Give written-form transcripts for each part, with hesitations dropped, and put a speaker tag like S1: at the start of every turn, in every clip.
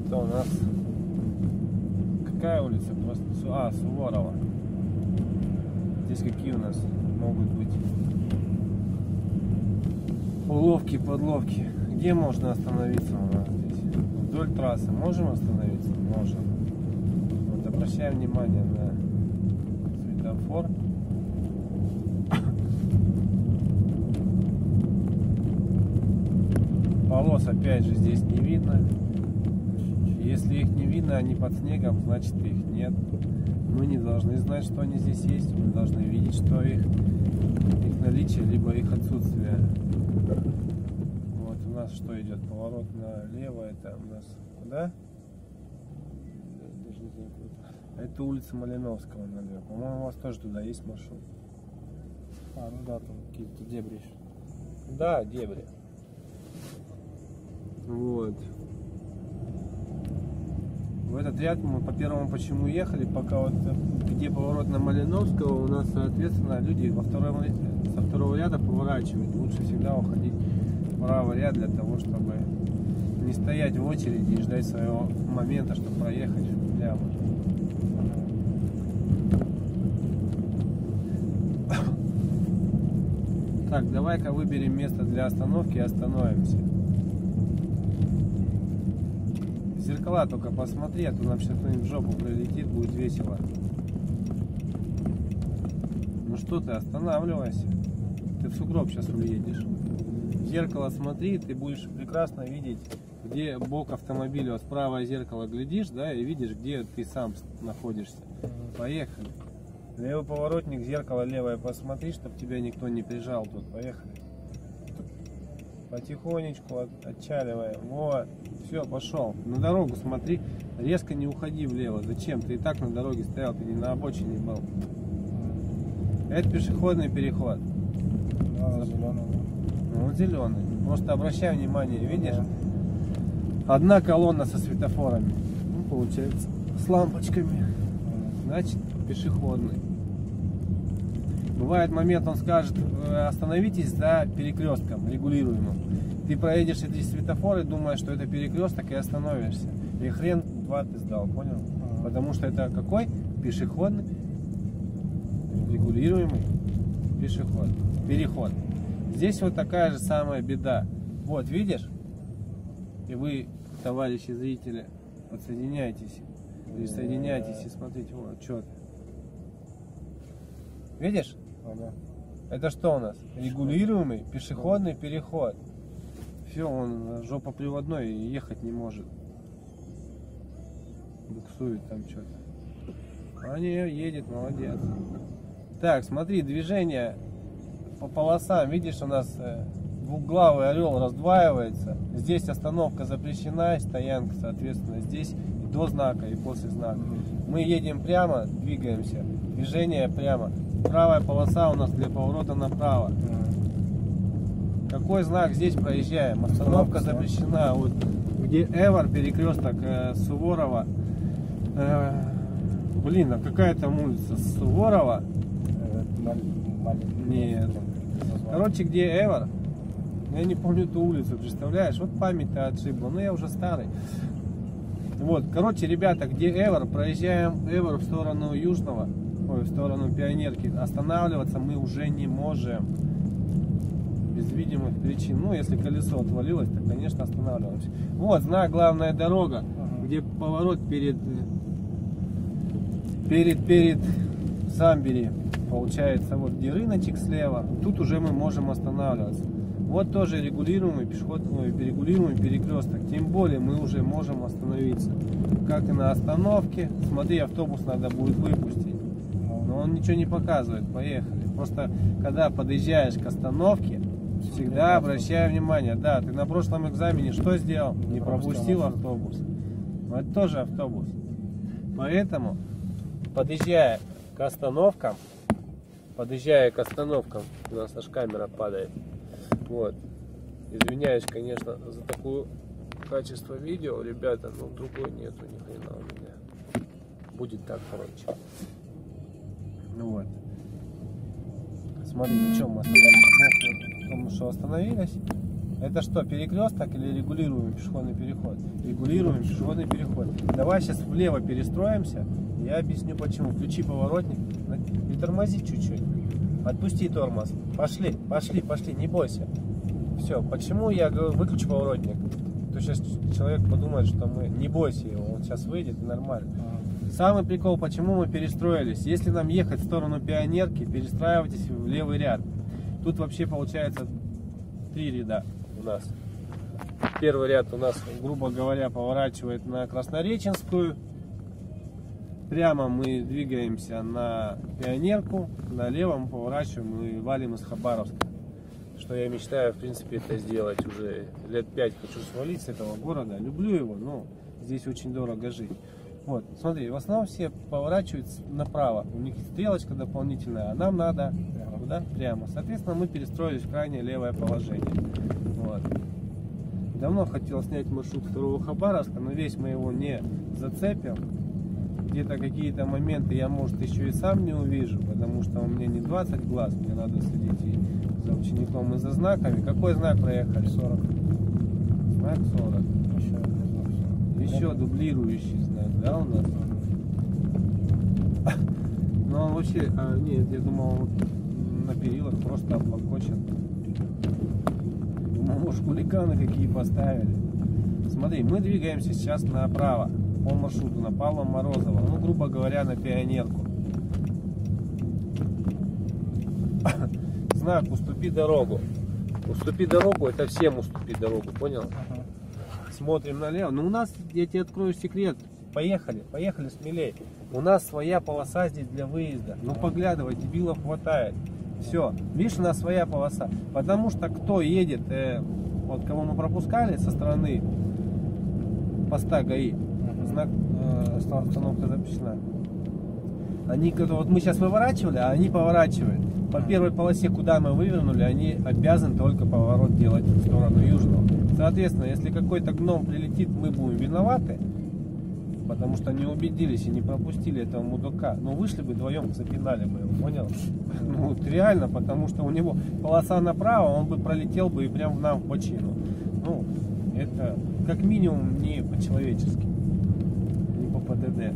S1: Это у нас какая улица? Просто Суворова. Здесь какие у нас могут быть уловки, подловки? Где можно остановиться у нас здесь? Вдоль трассы можем остановиться? Можем. Вот обращаем внимание на светофор. Полос опять же здесь не видно. Если их не видно, они под снегом, значит их нет. Мы не должны знать, что они здесь есть. Мы должны видеть, что их наличие, либо их отсутствие. Вот у нас что идет? Поворот налево. Это у нас куда? Это улица Малиновского налево. По-моему, у вас тоже туда есть маршрут.
S2: Ну да, там какие-то дебри.
S1: Да, дебри. Вот. В этот ряд мы по первому почему ехали, пока вот где поворот на Малиновского, у нас, соответственно, люди со второго ряда поворачивают. Лучше всегда уходить в правый ряд для того, чтобы не стоять в очереди и ждать своего момента, чтобы проехать прямо. Так, давай-ка выберем место для остановки и остановимся. В зеркала только посмотри, а то нам сейчас кто-нибудь в жопу прилетит, будет весело. Ну что ты, останавливайся. Ты в сугроб сейчас уедешь. В зеркало смотри, ты будешь прекрасно видеть, где бок автомобиля. Вот в правое зеркало глядишь, да, и видишь, где ты сам находишься. Поехали. Левый поворотник, зеркало левое посмотри, чтобы тебя никто не прижал тут. Поехали. Потихонечку отчаливаем. Вот. Все, пошел. На дорогу смотри. Резко не уходи влево. Зачем? Ты и так на дороге стоял, ты не на обочине был. Это пешеходный переход.
S2: Да, зеленый.
S1: Ну, вот зеленый. Просто обращай внимание, видишь? Одна колонна со светофорами. Ну, получается, с лампочками. Значит, пешеходный. Бывает момент, он скажет, остановитесь за перекрестком регулируемым. Ты проедешь эти светофоры, думаешь, что это перекресток, и остановишься. И хрен два ты сдал, понял? Потому что это какой? Пешеходный, регулируемый пешеход, переход. Здесь вот такая же самая беда. Вот, видишь? И вы, товарищи зрители, подсоединяйтесь, присоединяйтесь и смотрите, вот, четко. Видишь?
S2: Ага.
S1: Это что у нас? Регулируемый пешеходный переход. Все, он жопоприводной и ехать не может. Буксует там что-то. А не, едет, молодец. Так, смотри, движение по полосам. Видишь, у нас двухглавый орел раздваивается. Здесь остановка запрещена, стоянка, соответственно, здесь и до знака, и после знака. Мы едем прямо, двигаемся. Движение прямо. Правая полоса у нас для поворота направо. Какой знак здесь проезжаем? Остановка запрещена. Вот где Эвар, перекресток Суворова. Блин, а какая там улица? Суворова? Нет. Короче, где Эвар? Я не помню эту улицу, представляешь? Вот память-то отшибла. Но я уже старый. Вот, короче, ребята, где Эвар? Проезжаем Эвар в сторону Южного. Ой, в сторону Пионерки. Останавливаться мы уже не можем. Без видимых причин. Ну, если колесо отвалилось, то, конечно, останавливаемся. Вот, знак главная дорога, где поворот перед Самбери. Получается, вот где рыночек слева. Тут уже мы можем останавливаться. Вот тоже регулируемый пешеходный, регулируемый перекресток. Тем более мы уже можем остановиться. Как и на остановке. Смотри, автобус надо будет выпустить. Но он ничего не показывает. Поехали. Просто когда подъезжаешь к остановке, всегда обращай внимание. Да, ты на прошлом экзамене что сделал? Не пропустил автобус. Но это тоже автобус. Поэтому, подъезжая к остановкам, у нас аж камера падает. Вот. Извиняюсь, конечно, за такое качество видео, ребята, но другой нету ни хрена у меня. Будет так, короче. Ну вот. Смотри, на чем мы остановились? Потому что остановились. Это что, перекресток или регулируемый пешеходный переход? Регулируемый пешеходный переход. Давай сейчас влево перестроимся. Я объясню почему. Включи поворотник. Притормози чуть-чуть. Отпусти тормоз. Пошли, пошли, пошли, не бойся. Все, почему я говорю, выключи поворотник? То сейчас человек подумает, что мы... Не бойся его, он сейчас выйдет и нормально. Самый прикол, почему мы перестроились. Если нам ехать в сторону Пионерки, перестраивайтесь в левый ряд. Тут вообще получается 3 ряда у нас. Первый ряд у нас, грубо говоря, поворачивает на Краснореченскую. Прямо мы двигаемся на Пионерку, налево мы поворачиваем и валим из Хабаровска. Что я мечтаю, в принципе, это сделать уже лет 5. Хочу свалить с этого города. Люблю его, но здесь очень дорого жить. Вот, смотри, в основном все поворачивают направо. У них стрелочка дополнительная, а нам надо куда? Прямо. Соответственно, мы перестроились в крайне левое положение. Вот. Давно хотел снять маршрут второго Хабаровска, но весь мы его не зацепим. Где-то какие-то моменты я, может, еще и сам не увижу, потому что у меня не 20 глаз, мне надо следить и за учеником и за знаками. Какой знак проехали? 40. Знак 40. Еще дублирующий знак, да, у нас? Но он вообще, нет, я думал, он на перилах просто облокочен. Думал, может, хулиганы какие поставили. Смотри, мы двигаемся сейчас направо по маршруту на Павла Морозова, ну, грубо говоря, на Пионерку. Знак «Уступи дорогу». Уступи дорогу, это всем уступи дорогу, понял? Смотрим налево. Ну, у нас, я тебе открою секрет. Поехали, поехали смелее. У нас своя полоса здесь для выезда. Ну, поглядывай, дебилов хватает. Все, видишь, у нас своя полоса. Потому что кто едет, вот кого мы пропускали со стороны поста ГАИ, знак остановка запрещена. Они, вот мы сейчас выворачивали, а они поворачивают. По первой полосе, куда мы вывернули, они обязаны только поворот делать в сторону южного. Соответственно, если какой-то гном прилетит, мы будем виноваты, потому что не убедились и не пропустили этого мудака. Но вышли бы вдвоем, запинали бы его, понял? Ну, вот реально, потому что у него полоса направо, он бы пролетел бы и прям нам в бочину. Ну, это как минимум не по-человечески, не по ПДД.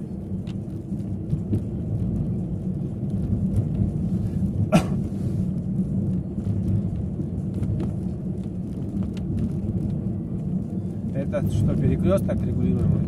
S1: Это что, перекресток регулируемый?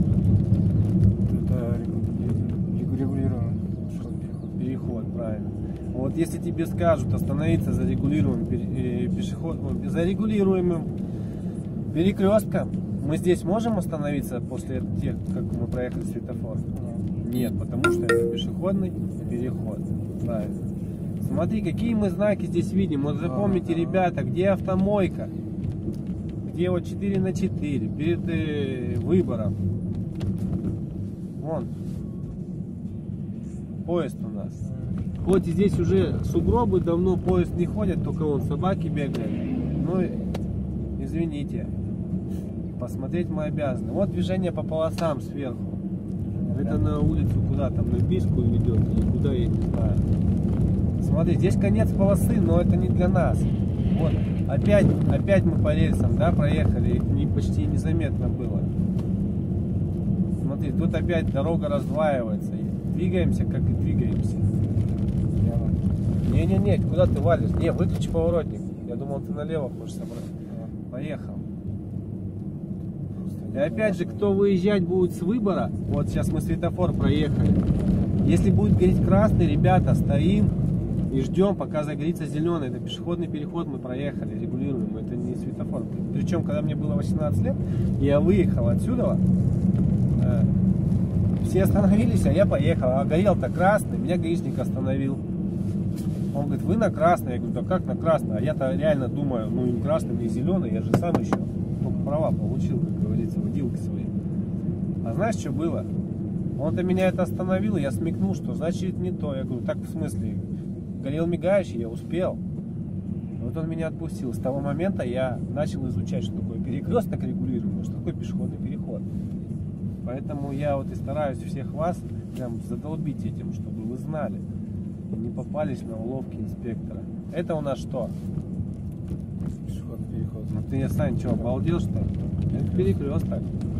S2: Это регулируемый
S1: переход, правильно. Вот если тебе скажут остановиться за регулируемым перекрестком, мы здесь можем остановиться после тех, как мы проехали светофор? Нет, потому что это пешеходный переход. Правильно. Смотри, какие мы знаки здесь видим. Вот запомните, ребята, где автомойка. Где вот 4×4 перед выбором. Вон поезд у нас. Хоть и здесь уже сугробы, давно поезд не ходит, только вон собаки бегают. Ну, извините, посмотреть мы обязаны. Вот движение по полосам сверху. Это на улицу куда там, на Бийскую ведет или куда, я не знаю. Смотри, здесь конец полосы, но это не для нас. Вот. Опять мы по рельсам, да, проехали, их почти незаметно было. Смотри, тут опять дорога раздваивается. Двигаемся, как и двигаемся. Не, куда ты валишь? Не, выключи поворотник. Я думал, ты налево хочешь собрать. Поехал. И опять же, кто выезжать будет с выбора, вот сейчас мы светофор проехали. Если будет гореть красный, ребята, стоим и ждем, пока загорится зеленый. Это пешеходный переход, мы проехали, регулируем, это не светофор. Причем, когда мне было 18 лет, я выехал отсюда, все остановились, а я поехал. А горел-то красный, меня гаишник остановил. Он говорит, вы на красный. Я говорю, да как на красный? А я-то реально думаю, ну им красный, не зеленый, я же сам еще только права получил, как говорится, водилки свои. А знаешь, что было? Он-то меня это остановил, и я смекнул, что значит не то. Я говорю, так в смысле? Горел мигающий, я успел. Вот он меня отпустил. С того момента я начал изучать, что такое перекресток регулируемый, что такое пешеходный переход. Поэтому я вот и стараюсь всех вас прям задолбить этим, чтобы вы знали, не попались на уловки инспектора. Это у нас что?
S2: Пешеходный переход.
S1: Ну ты, Сань, что, обалдел, что ли? Это перекресток.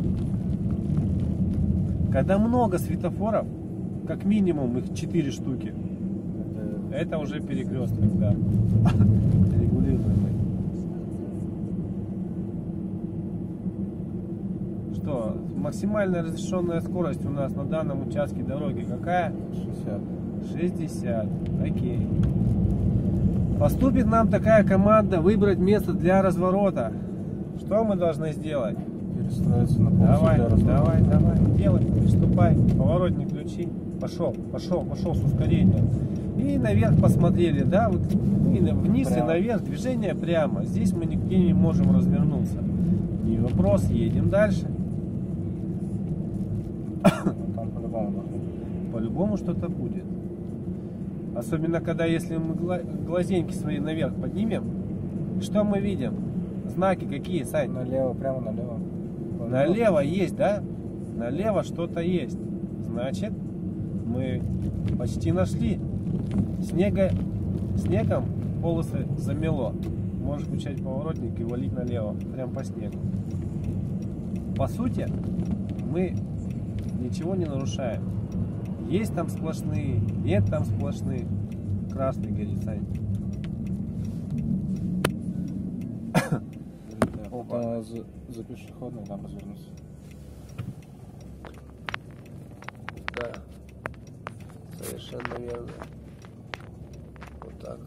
S1: Когда много светофоров, как минимум их 4 штуки, это уже перекресток, да. Регулируемый. Что, максимальная разрешенная скорость у нас на данном участке дороги какая?
S2: 60.
S1: 60. Окей. Поступит нам такая команда выбрать место для разворота. Что мы должны сделать?
S2: Перестроиться на полосу
S1: Давай,
S2: для разворота.
S1: давай, делай, приступай. Поворотник включи. Пошел с ускорением. И наверх посмотрели, да? И вниз
S2: Прямо.
S1: и наверх, движение прямо. Здесь мы нигде не можем развернуться. Не вопрос, едем дальше.
S2: Там по-любому нахуй.
S1: По-любому что-то будет. Особенно, когда если мы глазеньки свои наверх поднимем, что мы видим? Знаки какие, Сань?
S2: Налево, прямо налево.
S1: Налево есть, да? Налево что-то есть. Значит, мы почти нашли. Снегом полосы замело. Можешь включать поворотник и валить налево, прям по снегу. По сути, мы ничего не нарушаем. Есть там сплошные, нет там сплошные. Красный горит, Сань.
S2: Это за пешеходной там развернуться.
S1: Да, совершенно верно. Вот так.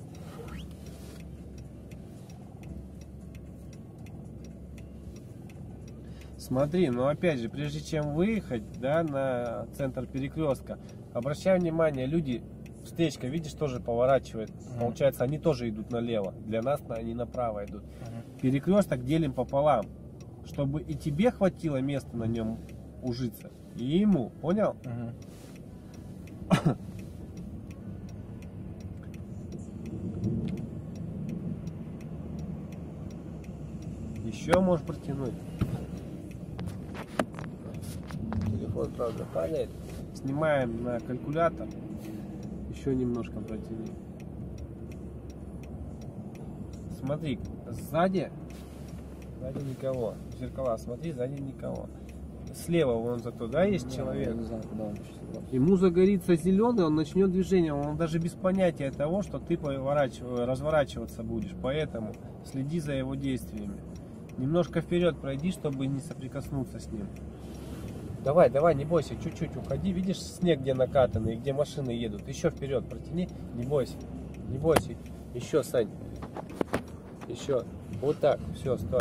S1: Смотри, но опять же, прежде чем выехать, да, на центр перекрестка, обращай внимание, люди, встречка, видишь, тоже поворачивает. Получается, они тоже идут налево. Для нас они направо идут. Перекресток делим пополам, чтобы и тебе хватило места на нем ужиться, и ему, понял? Еще можешь протянуть. Телефон, правда, падает. Снимаем на калькулятор. Еще немножко протяни. Смотри, сзади никого. Зеркала, смотри, сзади никого. Слева вон зато, да, есть человек.
S2: Я не знаю, куда он сейчас.
S1: Ему загорится зеленый, он начнет движение, он даже без понятия того, что ты разворачиваться будешь. Поэтому следи за его действиями. Немножко вперед пройди, чтобы не соприкоснуться с ним. Давай, не бойся, чуть-чуть уходи. Видишь снег, где накатанный, где машины едут. Еще вперед протяни, не бойся. Еще, Сань. Еще. Вот так, все, стой.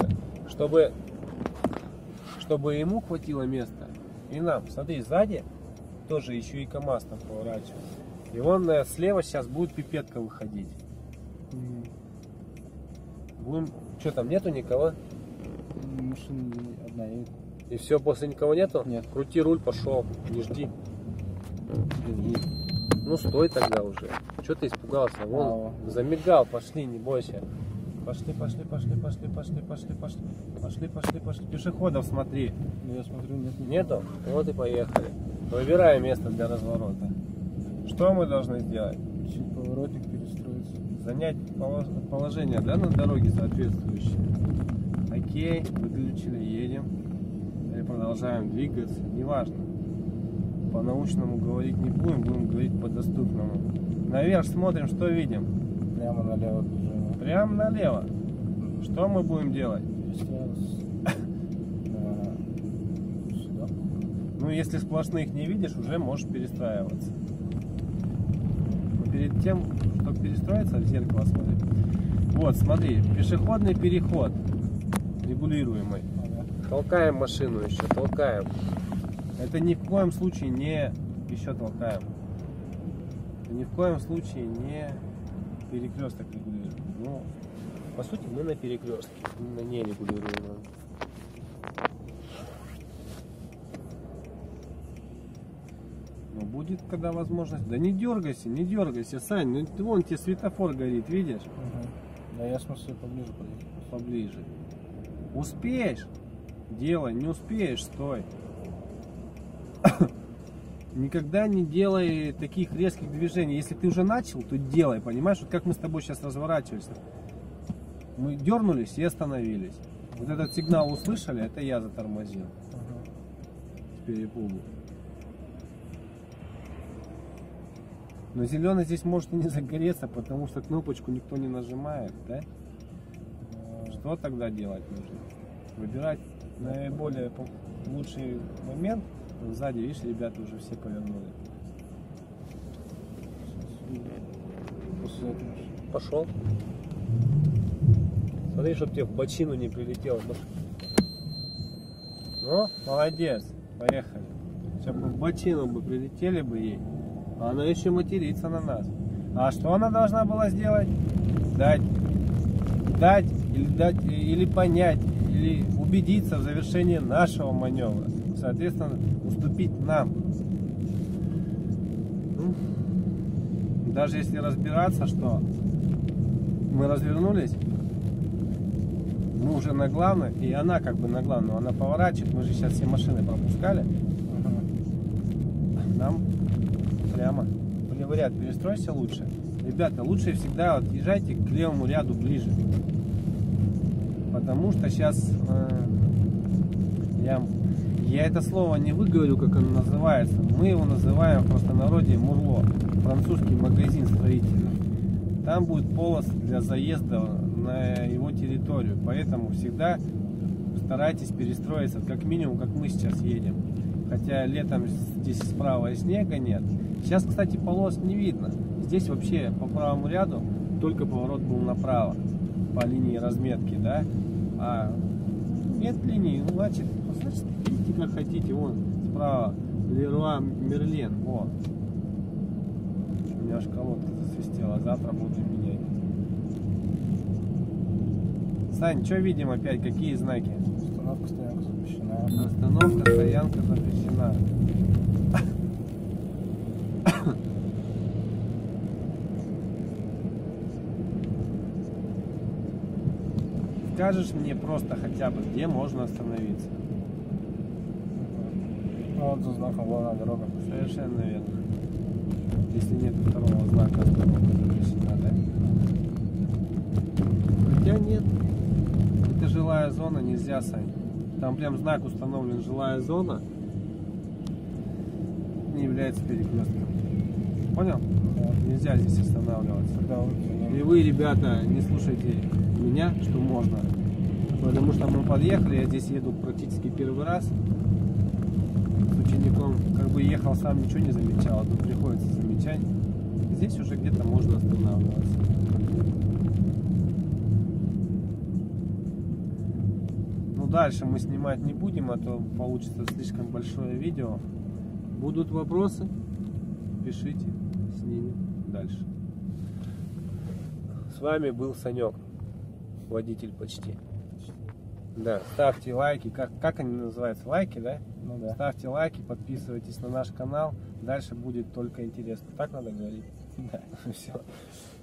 S1: Чтобы ему хватило места. И нам, смотри, сзади тоже еще и КамАЗ там поворачивает. И он слева сейчас будет пипетка выходить. Будем... Что там, нету никого?
S2: Машина одна едет.
S1: И все, после никого нету?
S2: Нет.
S1: Крути руль, пошел, не жди. Ну стой тогда уже. Что ты испугался? Вон, замигал, пошли, не бойся. Пошли. Пешеходов смотри.
S2: Ну, я смотрю, нет.
S1: Нету? Вот и поехали. Выбираем место для разворота. Что мы должны сделать?
S2: Чуть поворотник перестроиться.
S1: Занять положение, да, на дороге соответствующее. Окей, выключили, едем. Или продолжаем двигаться, неважно. По-научному говорить не будем, будем говорить по-доступному. Наверх смотрим, что видим.
S2: Прямо налево движение.
S1: Прямо налево. Что мы будем делать?
S2: Сюда.
S1: Ну, если сплошных не видишь, уже можешь перестраиваться. Но перед тем, чтобы перестроиться, в зеркало смотри. Вот, смотри, пешеходный переход регулируемый. Толкаем машину еще, толкаем. Это ни в коем случае не еще толкаем. Это ни в коем случае не перекресток регулируем. Ну, по сути, мы на перекрестке, на нерегулируемом. Но будет когда возможность. Да не дергайся, Сань, ну вон тебе светофор горит, видишь?
S2: Да я в смысле поближе подъехал.
S1: Поближе. Успеешь? Делай, не успеешь, стой. Никогда не делай таких резких движений. Если ты уже начал, то делай, понимаешь? Вот как мы с тобой сейчас разворачиваемся. Мы дернулись и остановились. Вот этот сигнал услышали, это я затормозил. С перепугу. Но зеленый здесь может и не загореться, потому что кнопочку никто не нажимает, да? Что тогда делать нужно? Выбирать наиболее лучший момент. Сзади, видишь, ребята уже все повернули. Пошел. Смотри, чтобы тебе в бочину не прилетело. Ну, молодец. Поехали. Сейчас бы в бочину бы прилетели бы ей. А она еще матерится на нас. А что она должна была сделать? Дать или понять, или убедиться в завершении нашего маневра. Соответственно, уступить нам. Даже если разбираться, что мы развернулись, мы уже на главной, и она как бы на главную, она поворачивает, мы же сейчас все машины пропускали. Нам прямо в левый ряд перестройся лучше. Ребята, лучше всегда вот езжайте к левому ряду ближе. Потому что сейчас я это слово не выговорю, как оно называется. Мы его называем в простонародье Мурло. Французский магазин строительный. Там будет полос для заезда на его территорию. Поэтому всегда старайтесь перестроиться, как минимум, как мы сейчас едем. Хотя летом здесь справа и снега нет. Сейчас, кстати, полос не видно. Здесь вообще по правому ряду только поворот был направо. По линии разметки, да? А нет линии, ну значит идите как хотите. Вон справа Леруа Мерлен. Вот. У меня аж колодка засвистела. Завтра буду менять. Сань, что видим опять? Какие знаки?
S2: Остановка, стоянка запрещена.
S1: Остановка, стоянка запрещена. Скажешь мне просто хотя бы, где можно остановиться?
S2: Ну, вот за знаком главная дорога.
S1: Совершенно верно. Если нет второго знака, остановка запрещена, да? Хотя нет. Это жилая зона, нельзя, Сань. Там прям знак установлен, жилая зона не является перекрестком. Понял?
S2: Да.
S1: Нельзя здесь останавливаться.
S2: Да, вот,
S1: И вы, ребята, не слушайте меня, что можно. Потому что мы подъехали, я здесь еду практически первый раз. С учеником как бы ехал сам, ничего не замечал, а тут приходится замечать. Здесь уже где-то можно останавливаться. Ну дальше мы снимать не будем, а то получится слишком большое видео. Будут вопросы? Пишите, снимем дальше. С вами был Санек, водитель почти. Да, ставьте лайки, как они называются, лайки, да?
S2: Ну да.
S1: Ставьте лайки, подписывайтесь на наш канал, дальше будет только интересно. Так надо говорить?
S2: Да.
S1: Все.